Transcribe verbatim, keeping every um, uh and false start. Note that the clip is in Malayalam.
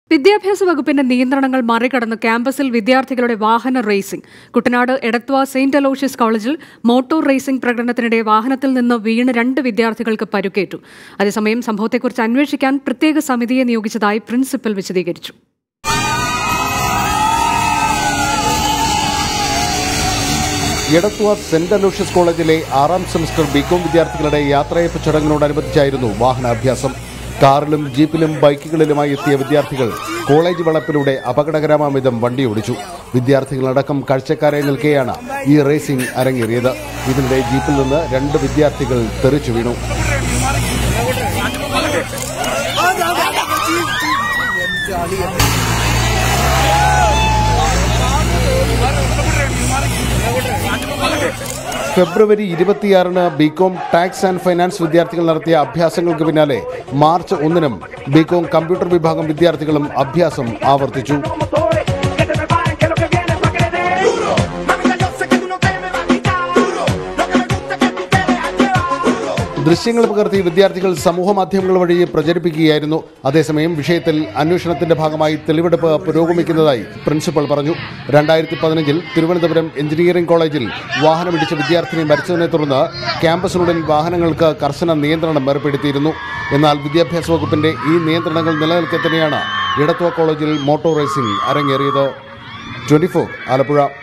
വിദ്യാഭ്യാസ വകുപ്പിന്റെ നിയന്ത്രണങ്ങൾ മറികടന്ന് ക്യാമ്പസിൽ വിദ്യാർത്ഥികളുടെ വാഹന racing. Kuttanad Edathua Saint Aloysius കോളേജിൽ മോട്ടോർ റേസിംഗ് പ്രകടനത്തിനിടെ വാഹനത്തിൽ നിന്ന് വീണ് രണ്ട് വിദ്യാർത്ഥികൾക്ക് പരുക്കേറ്റു. അതേസമയം സംഭവത്തെക്കുറിച്ച് അന്വേഷിക്കാൻ പ്രത്യേക സമിതിയെ നിയോഗിച്ചതായി പ്രിൻസിപ്പൽ വിശദീകരിച്ചു. എടത്വ സെന്റ് അലോഷ്യസ് കോളേജിലെ ആറാം സെമസ്റ്റർ ബികോം വിദ്യാർത്ഥികളുടെ യാത്രയപ്പ് ചടങ്ങിനോടനുബന്ധിച്ചായിരുന്നു വാഹനാഭ്യാസം. കാറിലും ജീപ്പിലും ബൈക്കുകളിലുമായി എത്തിയ വിദ്യാർത്ഥികൾ കോളേജ് വളപ്പിലൂടെ അപകടകരമാം വണ്ടി ഓടിച്ചു. വിദ്യാർത്ഥികളടക്കം കാഴ്ചക്കാരായി നിൽക്കെയാണ് ഈ റേസിംഗ് അരങ്ങേറിയത്. ഇതിനിടെ ജീപ്പിൽ നിന്ന് രണ്ട് വിദ്യാർത്ഥികൾ തെറിച്ചു വീണു. ഫെബ്രുവരി ഇരുപത്തിയാറിന് ബികോം ടാക്സ് ആൻഡ് ഫൈനാൻസ് വിദ്യാർത്ഥികൾ നടത്തിയ അഭ്യാസങ്ങൾക്ക് പിന്നാലെ മാർച്ച് ഒന്നിനും ബികോം കമ്പ്യൂട്ടർ വിഭാഗം വിദ്യാർത്ഥികളും അഭ്യാസം ആവർത്തിച്ചു. ദൃശ്യങ്ങൾ പകർത്തി വിദ്യാർത്ഥികൾ സമൂഹമാധ്യമങ്ങൾ വഴി പ്രചരിപ്പിക്കുകയായിരുന്നു. അതേസമയം വിഷയത്തിൽ അന്വേഷണത്തിന്റെ ഭാഗമായി തെളിവെടുപ്പ് പുരോഗമിക്കുന്നതായി പ്രിൻസിപ്പൽ പറഞ്ഞു. രണ്ടായിരത്തി പതിനഞ്ചിൽ തിരുവനന്തപുരം എഞ്ചിനീയറിംഗ് കോളേജിൽ വാഹനമിടിച്ച വിദ്യാർത്ഥിനി മരിച്ചതിനെ തുടർന്ന് ക്യാമ്പസിനുള്ളിൽ വാഹനങ്ങൾക്ക് കർശന നിയന്ത്രണം ഏർപ്പെടുത്തിയിരുന്നു. എന്നാൽ വിദ്യാഭ്യാസ വകുപ്പിന്റെ ഈ നിയന്ത്രണങ്ങൾ നിലനിൽക്കെ തന്നെയാണ് എടത്വ കോളേജിൽ മോട്ടോർ റേസിംഗ് അരങ്ങേറിയത്. Twenty four Alappuzha.